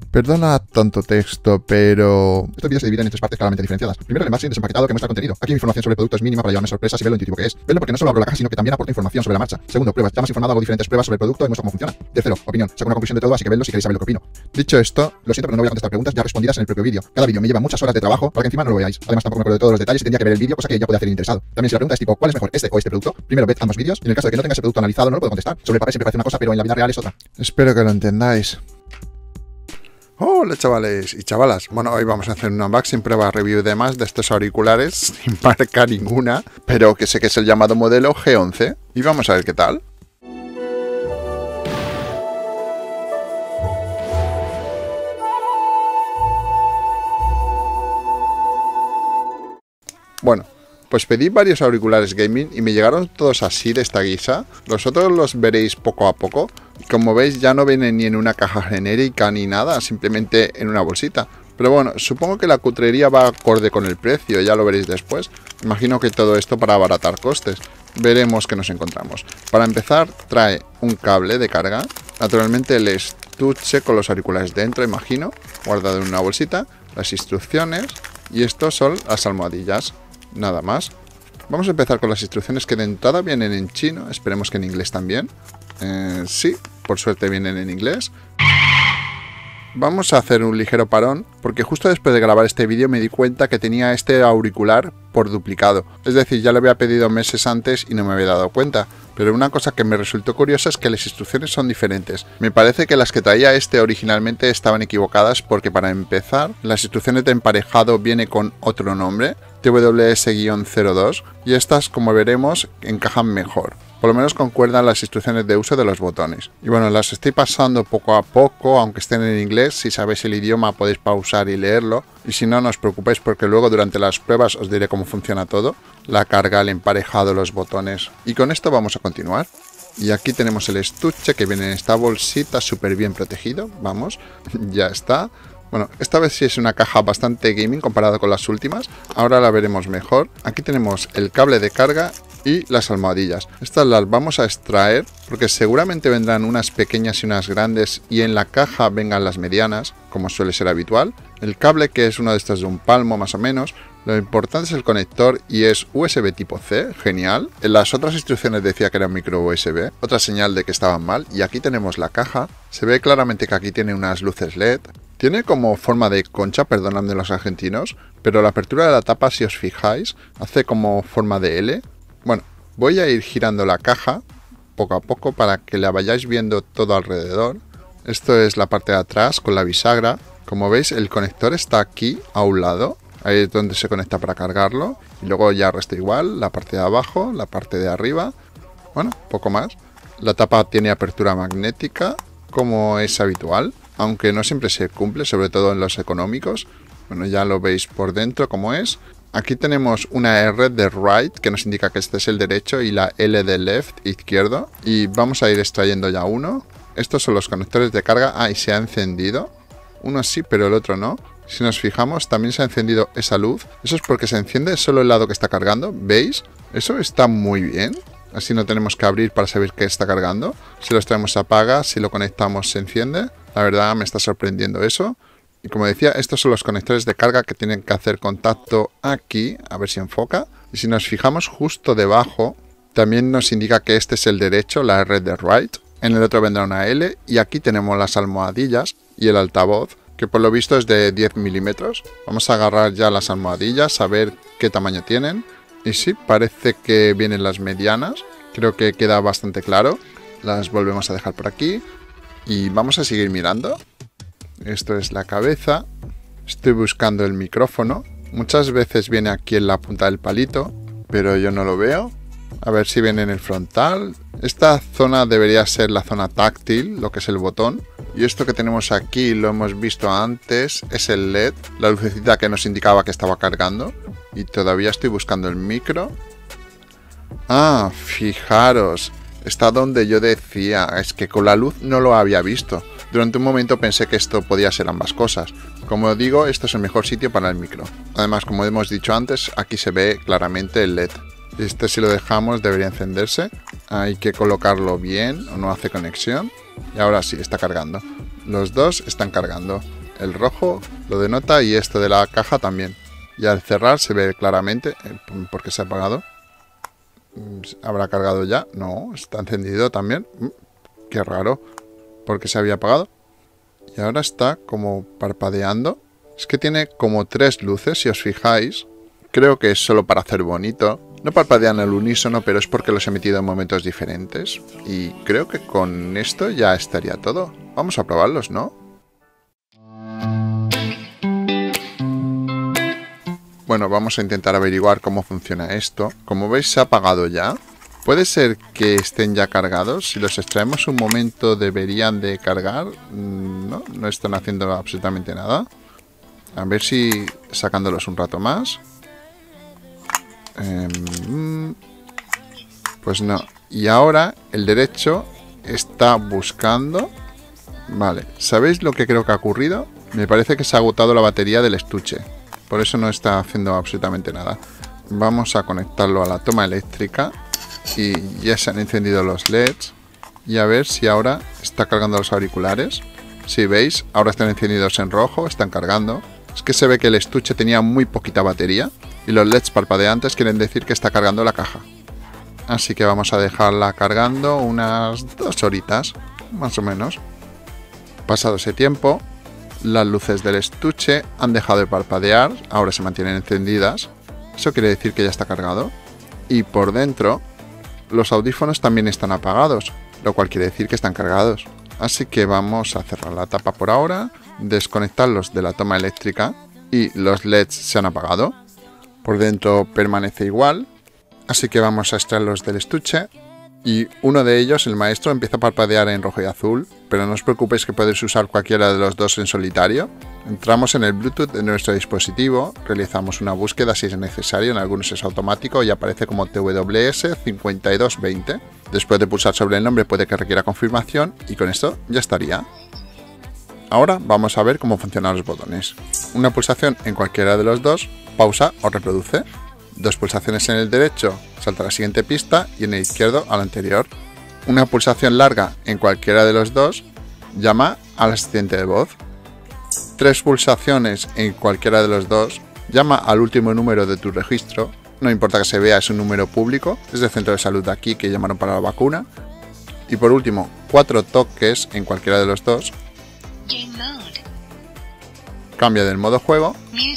Perdona tanto texto, pero... Estos vídeos se dividen en tres partes claramente diferenciadas. Primero, el unboxing desempaquetado que muestra contenido. Aquí hay información sobre el producto es mínima para llevarme sorpresas y ver lo intuitivo que es. Verlo porque no solo abro la caja, sino que también aporto información sobre la marcha. Segundo, pruebas. Ya más informado, hago diferentes pruebas sobre el producto y muestro cómo funciona. Tercero, opinión. Saco una conclusión de todo, así que vedlo si queréis saber lo que opino. Dicho esto, lo siento, pero no voy a contestar preguntas ya respondidas en el propio vídeo. Cada vídeo me lleva muchas horas de trabajo para que encima no lo veáis. Además, tampoco me acuerdo de todos los detalles y tendría que ver el vídeo, cosa que ya puede hacer el interesado. También si la pregunta es tipo, ¿cuál es mejor, este o este producto? Primero ved ambos vídeos y en el caso de que no tengas el producto analizado no lo puedo contestar. Sobre el papel siempre parece una cosa, pero en la vida real es otra. Espero que lo entendáis. Hola chavales y chavalas, bueno, hoy vamos a hacer un unboxing, prueba, review y demás de estos auriculares sin marca ninguna, pero que sé que es el llamado modelo G11 y vamos a ver qué tal. Bueno, pues pedí varios auriculares gaming y me llegaron todos así de esta guisa. Los otros los veréis poco a poco. Como veis ya no vienen ni en una caja genérica ni nada, simplemente en una bolsita. Pero bueno, supongo que la cutrería va acorde con el precio, ya lo veréis después. Imagino que todo esto para abaratar costes. Veremos qué nos encontramos. Para empezar trae un cable de carga. Naturalmente el estuche con los auriculares dentro, imagino, guardado en una bolsita. Las instrucciones y estos son las almohadillas. Nada más. Vamos a empezar con las instrucciones que de entrada vienen en chino. Esperemos que en inglés también. Sí, por suerte vienen en inglés. Vamos a hacer un ligero parón porque justo después de grabar este vídeo me di cuenta que tenía este auricular por duplicado. Es decir, ya lo había pedido meses antes y no me había dado cuenta. Pero una cosa que me resultó curiosa es que las instrucciones son diferentes. Me parece que las que traía este originalmente estaban equivocadas porque para empezar, las instrucciones de emparejado viene con otro nombre, TWS-02, y estas, como veremos, encajan mejor. Por lo menos concuerdan las instrucciones de uso de los botones. Y bueno, las estoy pasando poco a poco, aunque estén en inglés. Si sabéis el idioma podéis pausar y leerlo. Y si no, no os preocupéis porque luego durante las pruebas os diré cómo funciona todo. La carga, el emparejado, los botones. Y con esto vamos a continuar. Y aquí tenemos el estuche que viene en esta bolsita súper bien protegido. Vamos, ya está. Bueno, esta vez sí es una caja bastante gaming comparado con las últimas. Ahora la veremos mejor. Aquí tenemos el cable de carga y las almohadillas. Estas las vamos a extraer porque seguramente vendrán unas pequeñas y unas grandes y en la caja vengan las medianas, como suele ser habitual. El cable, que es uno de estos de un palmo más o menos. Lo importante es el conector y es USB tipo C, genial. En las otras instrucciones decía que era micro USB, otra señal de que estaban mal. Y aquí tenemos la caja. Se ve claramente que aquí tiene unas luces LED. Tiene como forma de concha, perdonadme los argentinos, pero la apertura de la tapa, si os fijáis, hace como forma de L. Bueno, voy a ir girando la caja poco a poco para que la vayáis viendo todo alrededor. Esto es la parte de atrás con la bisagra. Como veis, el conector está aquí a un lado. Ahí es donde se conecta para cargarlo. Y luego ya resta igual, la parte de abajo, la parte de arriba. Bueno, poco más. La tapa tiene apertura magnética, como es habitual, aunque no siempre se cumple, sobre todo en los económicos. Bueno, ya lo veis por dentro como es. Aquí tenemos una R de right, que nos indica que este es el derecho, y la L de left, izquierdo. Y vamos a ir extrayendo ya uno. Estos son los conectores de carga. Ah, y se ha encendido. Uno sí, pero el otro no. Si nos fijamos, también se ha encendido esa luz. Eso es porque se enciende solo el lado que está cargando. ¿Veis? Eso está muy bien. Así no tenemos que abrir para saber qué está cargando. Si lo extraemos se apaga, si lo conectamos se enciende. La verdad me está sorprendiendo eso. Y como decía, estos son los conectores de carga que tienen que hacer contacto aquí. A ver si enfoca. Y si nos fijamos justo debajo, también nos indica que este es el derecho, la R de right. En el otro vendrá una L. Y aquí tenemos las almohadillas y el altavoz, que por lo visto es de 10 milímetros. Vamos a agarrar ya las almohadillas, a ver qué tamaño tienen. Y sí, parece que vienen las medianas. Creo que queda bastante claro. Las volvemos a dejar por aquí. Y vamos a seguir mirando. Esto es la cabeza. Estoy buscando el micrófono. Muchas veces viene aquí en la punta del palito, pero yo no lo veo. A ver si viene en el frontal. Esta zona debería ser la zona táctil, lo que es el botón. Y esto que tenemos aquí, lo hemos visto antes, es el LED, la lucecita que nos indicaba que estaba cargando. Y todavía estoy buscando el micro. Ah, fijaros, está donde yo decía, es que con la luz no lo había visto. Durante un momento pensé que esto podía ser ambas cosas. Como digo, esto es el mejor sitio para el micro. Además, como hemos dicho antes, aquí se ve claramente el LED. Este, si lo dejamos, debería encenderse. Hay que colocarlo bien o no hace conexión. Y ahora sí, está cargando. Los dos están cargando. el rojo lo denota y esto de la caja también. Y al cerrar se ve claramente por qué se ha apagado. ¿Habrá cargado ya? No, está encendido también. Qué raro, porque se había apagado. Y ahora está como parpadeando. Es que tiene como 3 luces, si os fijáis. Creo que es solo para hacer bonito. No parpadean al unísono, pero es porque los he metido en momentos diferentes. Y creo que con esto ya estaría todo. Vamos a probarlos, ¿no? Bueno, vamos a intentar averiguar cómo funciona esto. Como veis, se ha apagado ya. Puede ser que estén ya cargados. Si los extraemos un momento, deberían de cargar. No están haciendo absolutamente nada. A ver si sacándolos un rato más. Pues no. Y ahora el derecho está buscando. Vale, ¿sabéis lo que creo que ha ocurrido? Me parece que se ha agotado la batería del estuche. Por eso no está haciendo absolutamente nada. Vamos a conectarlo a la toma eléctrica. Y ya se han encendido los LEDs. Y a ver si ahora está cargando los auriculares. Si veis, ahora están encendidos en rojo, están cargando. Es que se ve que el estuche tenía muy poquita batería. Y los LEDs parpadeantes quieren decir que está cargando la caja. Así que vamos a dejarla cargando unas 2 horitas, más o menos. Pasado ese tiempo, las luces del estuche han dejado de parpadear, ahora se mantienen encendidas. Eso quiere decir que ya está cargado. Y por dentro, los audífonos también están apagados, lo cual quiere decir que están cargados. Así que vamos a cerrar la tapa por ahora, desconectarlos de la toma eléctrica y los LEDs se han apagado. Por dentro permanece igual, así que vamos a extraerlos del estuche. Y uno de ellos, el maestro, empieza a parpadear en rojo y azul, pero no os preocupéis que podéis usar cualquiera de los dos en solitario. Entramos en el Bluetooth de nuestro dispositivo, realizamos una búsqueda si es necesario, en algunos es automático y aparece como TWS5220. Después de pulsar sobre el nombre puede que requiera confirmación y con esto ya estaría. Ahora vamos a ver cómo funcionan los botones. Una pulsación en cualquiera de los dos, pausa o reproduce. 2 pulsaciones en el derecho, salta a la siguiente pista y en el izquierdo a la anterior. Una pulsación larga en cualquiera de los dos, llama al asistente de voz. 3 pulsaciones en cualquiera de los dos, llama al último número de tu registro. No importa que se vea, es un número público, es del centro de salud de aquí que llamaron para la vacuna. Y por último, 4 toques en cualquiera de los dos. Cambia del modo juego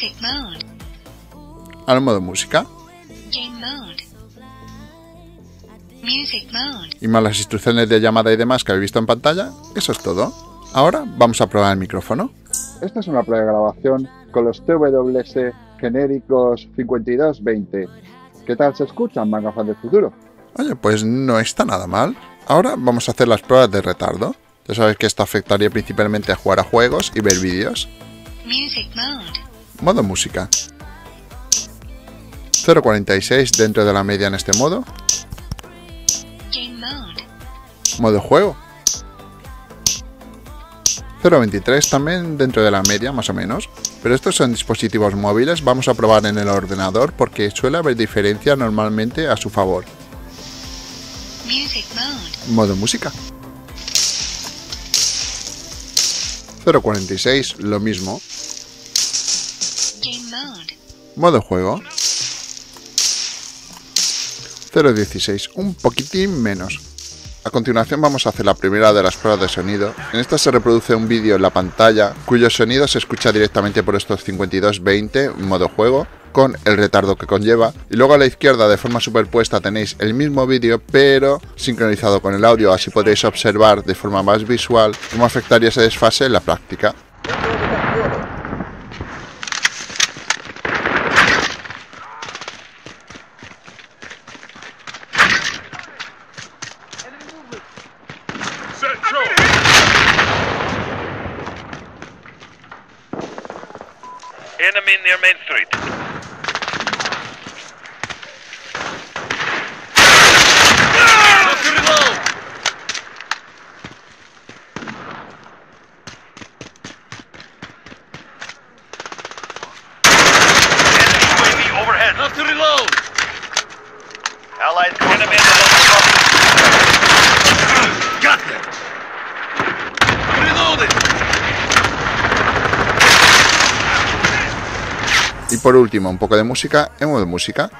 al modo música. Y más las instrucciones de llamada y demás que habéis visto en pantalla, eso es todo. Ahora vamos a probar el micrófono. Esta es una prueba de grabación con los TWS genéricos 5220. ¿Qué tal se escuchan, Magafan del futuro? Oye, pues no está nada mal. Ahora vamos a hacer las pruebas de retardo. Ya sabéis que esto afectaría principalmente a jugar a juegos y ver vídeos. Modo música. 0.46 dentro de la media en este modo. Modo juego. 0.23 también dentro de la media, más o menos. Pero estos son dispositivos móviles, vamos a probar en el ordenador porque suele haber diferencia normalmente a su favor. Modo música. 0.46, lo mismo. Modo juego. 0.16, un poquitín menos. A continuación vamos a hacer la primera de las pruebas de sonido. En esta se reproduce un vídeo en la pantalla cuyo sonido se escucha directamente por estos 5220 modo juego con el retardo que conlleva. Y luego a la izquierda de forma superpuesta tenéis el mismo vídeo pero sincronizado con el audio, así podréis observar de forma más visual cómo afectaría ese desfase en la práctica. Enemy near Main Street. Enemy UAV overhead. Have to reload. Allied enemy in the local. Got them. Reloading. Y por último, un poco de música en modo música.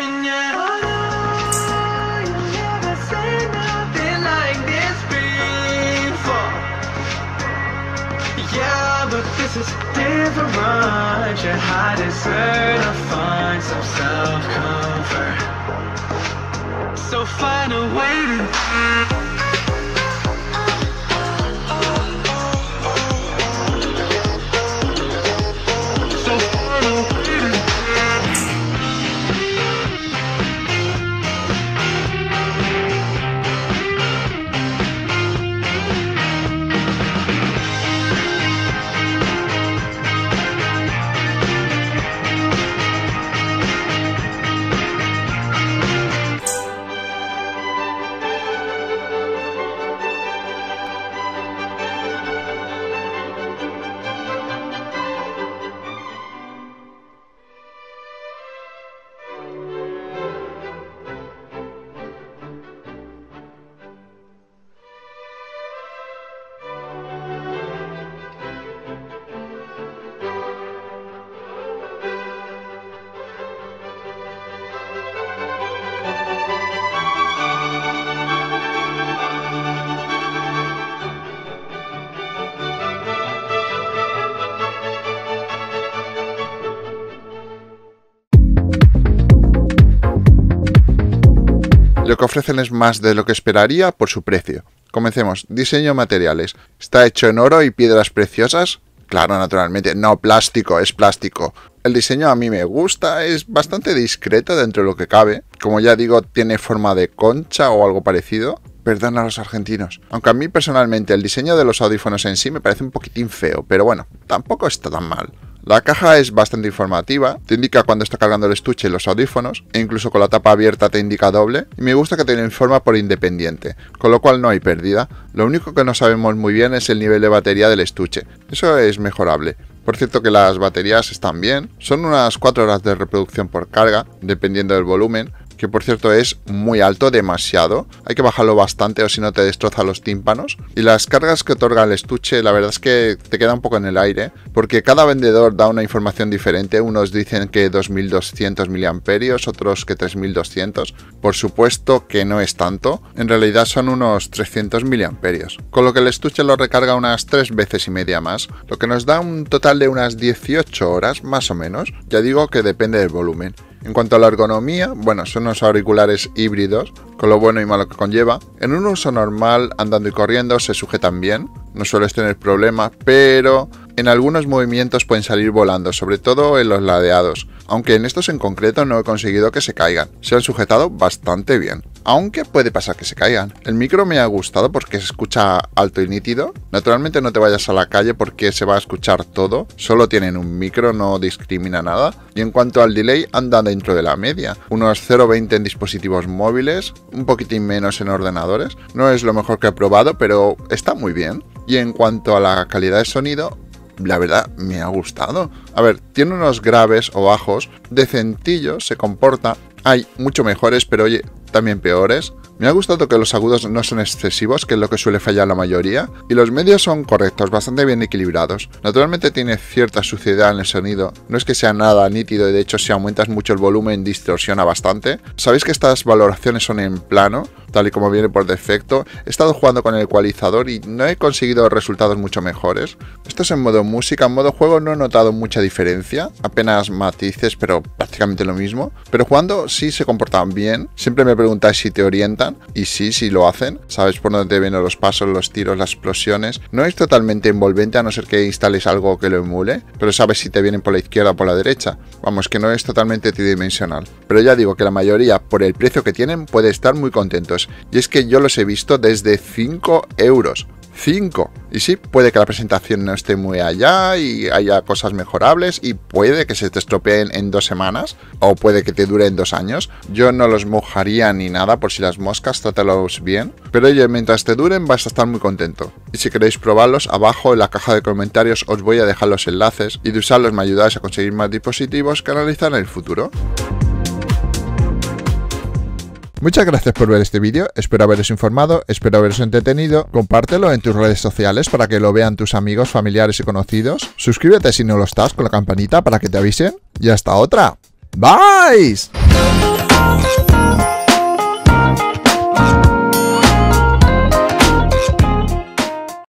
Lo que ofrecen es más de lo que esperaría por su precio. Comencemos. Diseño de materiales. ¿Está hecho en oro y piedras preciosas? Claro, naturalmente. No, plástico, es plástico. El diseño a mí me gusta, es bastante discreto dentro de lo que cabe. Como ya digo, tiene forma de concha o algo parecido. Perdón a los argentinos. Aunque a mí personalmente el diseño de los audífonos en sí me parece un poquitín feo, pero bueno, tampoco está tan mal. La caja es bastante informativa, te indica cuando está cargando el estuche y los audífonos, e incluso con la tapa abierta te indica doble, y me gusta que te lo informa por independiente, con lo cual no hay pérdida. Lo único que no sabemos muy bien es el nivel de batería del estuche, eso es mejorable. Por cierto que las baterías están bien, son unas 4 horas de reproducción por carga, dependiendo del volumen, que por cierto es muy alto, demasiado, hay que bajarlo bastante o si no te destroza los tímpanos. Y las cargas que otorga el estuche, la verdad es que te queda un poco en el aire, porque cada vendedor da una información diferente, unos dicen que 2200 mAh, otros que 3200, por supuesto que no es tanto, en realidad son unos 300 mAh, con lo que el estuche lo recarga unas 3 veces y media más, lo que nos da un total de unas 18 horas más o menos, ya digo que depende del volumen. En cuanto a la ergonomía, bueno, son unos auriculares híbridos, con lo bueno y malo que conlleva. En un uso normal, andando y corriendo, se sujetan bien, no sueles tener problemas, pero en algunos movimientos pueden salir volando, sobre todo en los ladeados, aunque en estos en concreto no he conseguido que se caigan, se han sujetado bastante bien. Aunque puede pasar que se caigan. El micro me ha gustado porque se escucha alto y nítido. Naturalmente no te vayas a la calle porque se va a escuchar todo. Solo tienen un micro, no discrimina nada. Y en cuanto al delay, anda dentro de la media. Unos 0,20 en dispositivos móviles, un poquitín menos en ordenadores. No es lo mejor que he probado, pero está muy bien. Y en cuanto a la calidad de sonido, la verdad me ha gustado. A ver, tiene unos graves o bajos decentillos, se comporta. Hay mucho mejores, pero oye, también peores. Me ha gustado que los agudos no son excesivos, que es lo que suele fallar la mayoría, y los medios son correctos, bastante bien equilibrados. Naturalmente tiene cierta suciedad en el sonido, no es que sea nada nítido y de hecho si aumentas mucho el volumen distorsiona bastante. Sabéis que estas valoraciones son en plano, tal y como viene por defecto. He estado jugando con el ecualizador y no he conseguido resultados mucho mejores. Esto es en modo música, en modo juego no he notado mucha diferencia, apenas matices, pero prácticamente lo mismo. Pero jugando sí se comportan bien, siempre me preguntáis si te orientan, y sí lo hacen, sabes por dónde te vienen los pasos, los tiros, las explosiones. No es totalmente envolvente a no ser que instales algo que lo emule, pero sabes si te vienen por la izquierda o por la derecha. Vamos, que no es totalmente tridimensional. Pero ya digo que la mayoría, por el precio que tienen, puede estar muy contentos. Y es que yo los he visto desde 5 euros. 5. Y sí, puede que la presentación no esté muy allá y haya cosas mejorables y puede que se te estropeen en 2 semanas o puede que te duren 2 años. Yo no los mojaría ni nada por si las moscas, trátalos bien. Pero oye, mientras te duren vas a estar muy contento. Y si queréis probarlos, abajo en la caja de comentarios os voy a dejar los enlaces y de usarlos me ayudáis a conseguir más dispositivos que analizar en el futuro. Muchas gracias por ver este vídeo, espero haberos informado, espero haberos entretenido, compártelo en tus redes sociales para que lo vean tus amigos, familiares y conocidos, suscríbete si no lo estás con la campanita para que te avisen, y hasta otra. ¡Bye!